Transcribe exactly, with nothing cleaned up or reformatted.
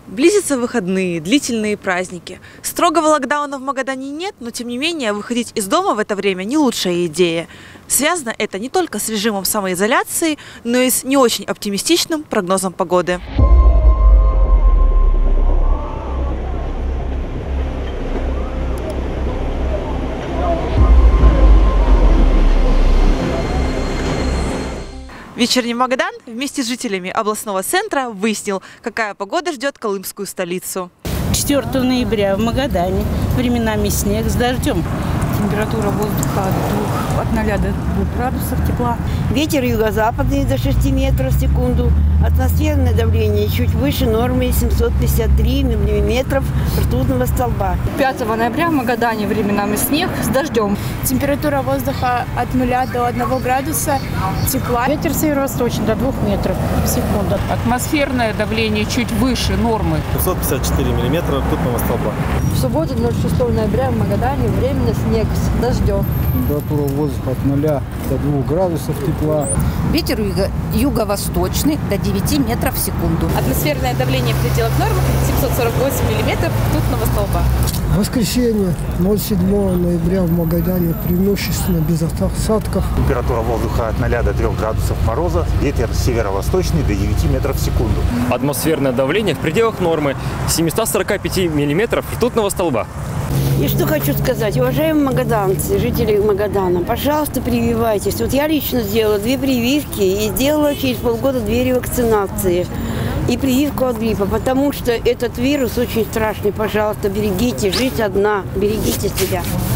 Близятся выходные, длительные праздники. Строгого локдауна в Магадане нет, но тем не менее выходить из дома в это время не лучшая идея. Связано это не только с режимом самоизоляции, но и с не очень оптимистичным прогнозом погоды. Вечерний Магадан вместе с жителями областного центра выяснил, какая погода ждет колымскую столицу. четвёртого ноября в Магадане временами снег с дождем. Температура воздуха от ноля до двух градусов тепла. Ветер юго-западный до шести метров в секунду. Атмосферное давление чуть выше нормы семьсот пятьдесят три миллиметров ртутного столба. пятого ноября в Магадане временами снег с дождем. Температура воздуха от нуля до одного градуса тепла. Ветер северо-восточный до двух метров в секунду. Атмосферное давление чуть выше нормы. семьсот пятьдесят четыре миллиметра ртутного столба. В субботу, шестого ноября в Магадане временно снег с дождем. Температура воздуха от нуля до двух градусов тепла. Ветер юго- юго-восточный до девяти метров в секунду. Атмосферное давление в пределах нормы семьсот сорок восемь миллиметров ртутного столба. Воскресенье, седьмого ноября в Магадане преимущественно без осадков. Температура воздуха от ноля до трёх градусов мороза. Ветер северо-восточный до девяти метров в секунду. Атмосферное давление в пределах нормы семьсот сорок пять миллиметров ртутного столба. И что хочу сказать, уважаемые магаданцы, жители Магадана, пожалуйста, прививайтесь. Вот я лично сделала две прививки и сделала через полгода две ревакцинации. И прививку от гриппа, потому что этот вирус очень страшный. Пожалуйста, берегите, жизнь одна, берегите себя.